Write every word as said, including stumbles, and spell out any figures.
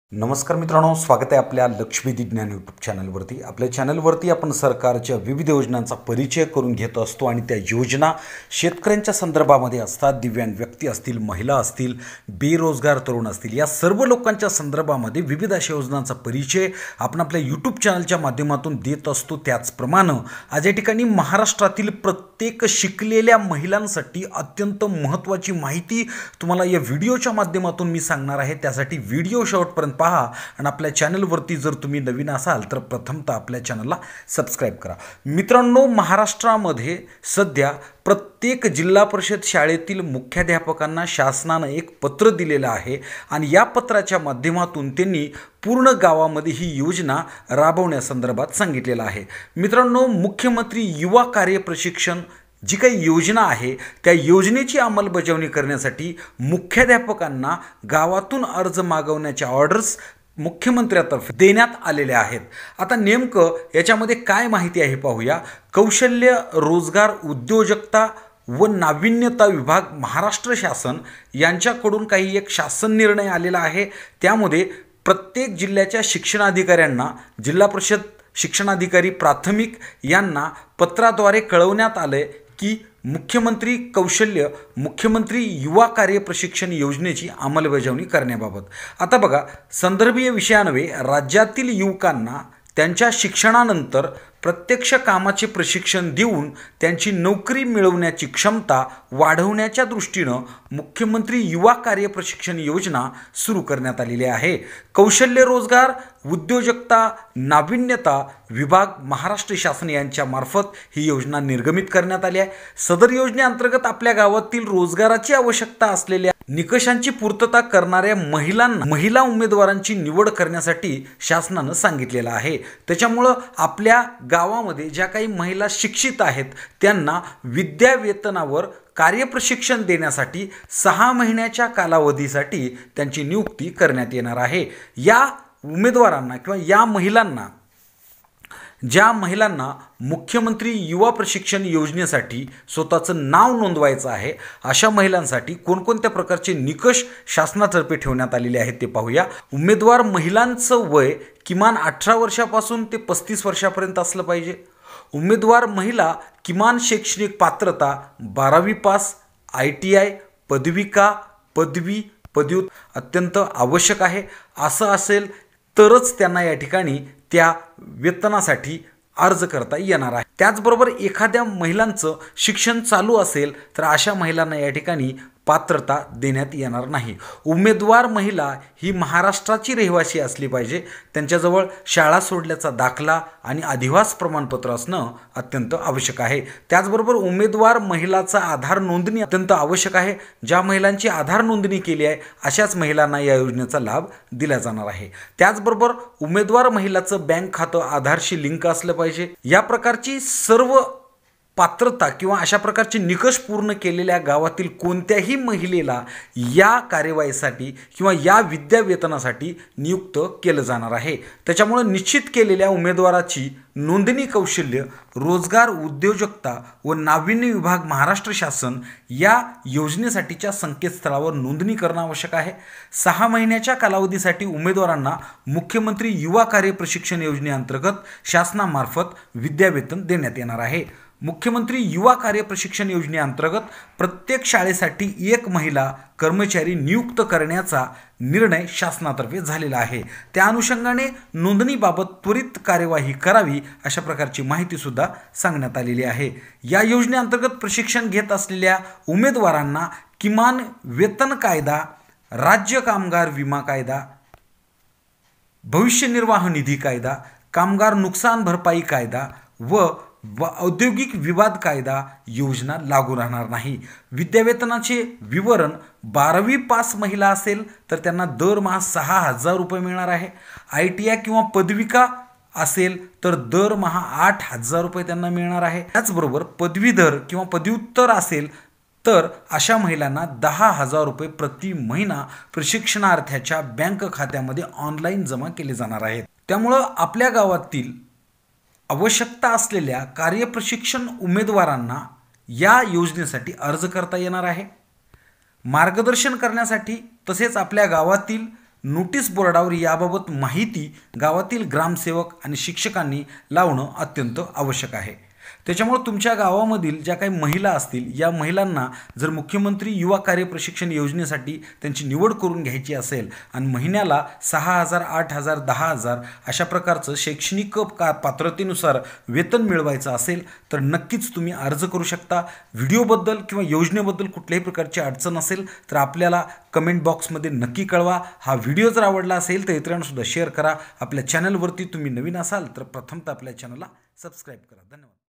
नमस्कार मित्रांनो, स्वागत आहे आपल्या लक्ष्मीदी ज्ञान यूट्यूब चॅनलवरती। आपल्या चॅनलवरती आपण सरकारच्या विविध योजनांचा परिचय करून घेत असतो आणि त्या योजना शेतकऱ्यांच्या संदर्भामध्ये असतात। दिव्यांग व्यक्ती असतील, महिला असतील, बेरोजगार तरुण असतील, या सर्व लोकांच्या संदर्भामध्ये विविध अशा योजनांचा परिचय आपण आपल्या यूट्यूब चॅनलच्या माध्यमातून देत असतो। त्याचप्रमाणे आज या ठिकाणी महाराष्ट्रातील प्रत्येक शिकलेल्या महिलांसाठी अत्यंत महत्त्वाची माहिती तुम्हाला या व्हिडिओच्या माध्यमातून मी सांगणार आहे। त्यासाठी व्हिडिओ शेवटपर्यंत पहा आणि आपल्या चॅनलवरती जर तुम्ही नवीन असाल तर प्रथमतः आपल्या चॅनलला सबस्क्राइब करा। मित्रांनो, महाराष्ट्रामध्ये सध्या प्रत्येक जिल्हा परिषद शाळेतील मुख्याध्यापकांना शासनाने एक पत्र दिलेलं आहे आणि या पत्राच्या माध्यमातून त्यांनी पूर्ण गावामध्ये ही योजना राबवण्यासंदर्भात सांगितलेलं आहे। मित्रांनो, मुख्यमंत्री युवा कार्य प्रशिक्षण जी काही योजना आहे त्या योजनेची अंमलबजावणी करण्यासाठी मुख्याध्यापकांना गावातून अर्ज मागवण्याच्या ऑर्डर्स मुख्यमंत्र्यातर्फे देण्यात आलेले आहेत। आता नेमकं याच्यामध्ये काय माहिती आहे पाहूया। कौशल्य, रोजगार, उद्योजकता व नाविन्यता विभाग महाराष्ट्र शासन यांच्याकडून काही एक शासन निर्णय आलेला आहे। त्यामध्ये प्रत्येक जिल्ह्याच्या शिक्षणाधिकाऱ्यांना जिल्हा परिषद शिक्षणाधिकारी प्राथमिक यांना पत्राद्वारे कळवण्यात आले की मुख्यमंत्री कौशल्य मुख्यमंत्री युवा कार्य प्रशिक्षण योजनेची अंमलबजावणी करण्याबाबत। आता बघा, संदर्भीय विषयान्वये राज्यातील युवकांना त्यांच्या शिक्षणानंतर प्रत्यक्ष कामाचे प्रशिक्षण देऊन त्यांची नोकरी मिळवण्याची क्षमता वाढवण्याच्या दृष्टीनं मुख्यमंत्री युवा कार्य प्रशिक्षण योजना सुरू करण्यात आलेली आहे। कौशल्य, रोजगार, उद्योजकता, नाविन्यता विभाग महाराष्ट्र शासन यांच्या मार्फत ही योजना निर्गमित करण्यात आली आहे। सदर योजनेअंतर्गत आपल्या गावातील रोजगाराची आवश्यकता असलेल्या निकषांची पूर्तता करणाऱ्या महिलांना महिला उमेदवारांची निवड करण्यासाठी शासनाने सांगितलेलं आहे। त्याच्यामुळे आपल्या गावामध्ये ज्या काही महिला शिक्षित आहेत त्यांना विद्यावेतनावर कार्यप्रशिक्षण देण्यासाठी सहा महिन्याच्या कालावधीसाठी त्यांची नियुक्ती करण्यात येणार आहे। या उमेदवारांना किंवा या महिलांना ज्या महिलांना मुख्यमंत्री युवा प्रशिक्षण योजनेसाठी स्वतःचं नाव नोंदवायचं आहे अशा महिलांसाठी कोणकोणत्या प्रकारचे निकष शासनातर्फे ठेवण्यात आलेले आहेत ते पाहूया। उमेदवार महिलांचं वय किमान अठरा वर्षापासून ते पस्तीस वर्षापर्यंत असलं पाहिजे। उमेदवार महिला किमान शैक्षणिक पात्रता बारावी पास, आय टी आय, पदविका, पदवी, पदव्युत्तर अत्यंत आवश्यक आहे। असं असेल तरच त्यांना या ठिकाणी त्या वेतनासाठी अर्ज करता येणार आहे। त्याचबरोबर एखाद्या महिलांचं शिक्षण चालू असेल तर अशा महिलांना या ठिकाणी पात्रता देण्यात येणार नाही। उमेदवार महिला ही महाराष्ट्राची रहिवासी असली पाहिजे। त्यांच्याजवळ शाळा सोडल्याचा दाखला आणि अधिवास प्रमाणपत्र असणं अत्यंत आवश्यक आहे। त्याचबरोबर उमेदवार महिलाचा आधार नोंदणी अत्यंत आवश्यक आहे। ज्या महिलांची आधार नोंदणी केली आहे अशाच महिलांना या योजनेचा लाभ दिला जाणार आहे। त्याचबरोबर उमेदवार महिलाचं बँक खातं आधारशी लिंक असलं पाहिजे। या प्रकारची सर्व पात्रता किंवा अशा प्रकारचे निकष पूर्ण केलेल्या गावातील कोणत्याही महिलेला या कार्यवाहीसाठी किंवा या विद्यावेतनासाठी नियुक्त केलं जाणार आहे। त्याच्यामुळे निश्चित केलेल्या उमेदवाराची नोंदणी कौशल्य, रोजगार, उद्योजकता व नाविन्य विभाग महाराष्ट्र शासन या योजनेसाठीच्या संकेतस्थळावर नोंदणी करणं आवश्यक आहे। सहा महिन्याच्या कालावधीसाठी उमेदवारांना मुख्यमंत्री युवा कार्य प्रशिक्षण योजनेअंतर्गत शासनामार्फत विद्यावेतन देण्यात येणार आहे। मुख्यमंत्री युवा कार्य प्रशिक्षण योजनेअंतर्गत प्रत्येक शाळेसाठी एक महिला कर्मचारी नियुक्त करण्याचा निर्णय शासनातर्फे झालेला आहे। त्या अनुषंगाने नोंदणीबाबत त्वरित कार्यवाही करावी अशा प्रकारची माहिती सुद्धा सांगण्यात आलेली आहे। या योजनेअंतर्गत प्रशिक्षण घेत असलेल्या उमेदवारांना किमान वेतन कायदा, राज्य कामगार विमा कायदा, भविष्य निर्वाह निधी कायदा, कामगार नुकसान भरपाई कायदा व व औद्योगिक विवाद कायदा योजना लागू राहणार नाही। विद्यावेतनाचे विवरण बारावी पास महिला असेल तर त्यांना दरमहा सहा हजार रुपये मिळणार आहे। आय टी आय किंवा पदविका असेल तर दरमहा आठ हजार रुपये त्यांना मिळणार आहे। त्याचबरोबर पदवीधर किंवा पदव्युत्तर असेल तर अशा महिलांना दहा हजार रुपये प्रति महिना प्रशिक्षणार्थ्याच्या बँक खात्यामध्ये ऑनलाईन जमा केले जाणार आहेत। त्यामुळं आपल्या गावातील आवश्यकता असलेल्या कार्यप्रशिक्षण उमेदवारांना या योजनेसाठी अर्ज करता येणार आहे। मार्गदर्शन करण्यासाठी तसेच आपल्या गावातील नोटीस बोर्डावर याबाबत माहिती गावातील ग्रामसेवक आणि शिक्षकांनी लावणं अत्यंत आवश्यक आहे। त्याच्यामुळे तुमच्या गावामधील ज्या काही महिला असतील या महिलांना जर मुख्यमंत्री युवा कार्य प्रशिक्षण योजनेसाठी त्यांची निवड करून घ्यायची असेल आणि महिन्याला सहा हजार आठ हजार दहा हजार अशा प्रकारचं शैक्षणिक का पात्रतेनुसार वेतन मिळवायचं असेल तर नक्कीच तुम्ही अर्ज करू शकता। व्हिडिओबद्दल किंवा योजनेबद्दल कुठल्याही प्रकारची अडचण असेल तर आपल्याला कमेंट बॉक्समध्ये नक्की कळवा। हा व्हिडिओ जर आवडला असेल तर इतरांनासुद्धा शेअर करा। आपल्या चॅनलवरती तुम्ही नवीन असाल तर प्रथमतः आपल्या चॅनलला सबस्क्राईब करा। धन्यवाद।